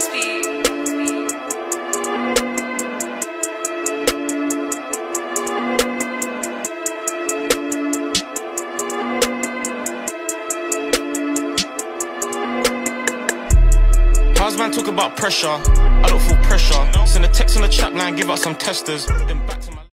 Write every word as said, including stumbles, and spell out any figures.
Topaz beat. How's man talk about pressure? I don't feel pressure. Send a text on the chat line, give out some testers. Then back to my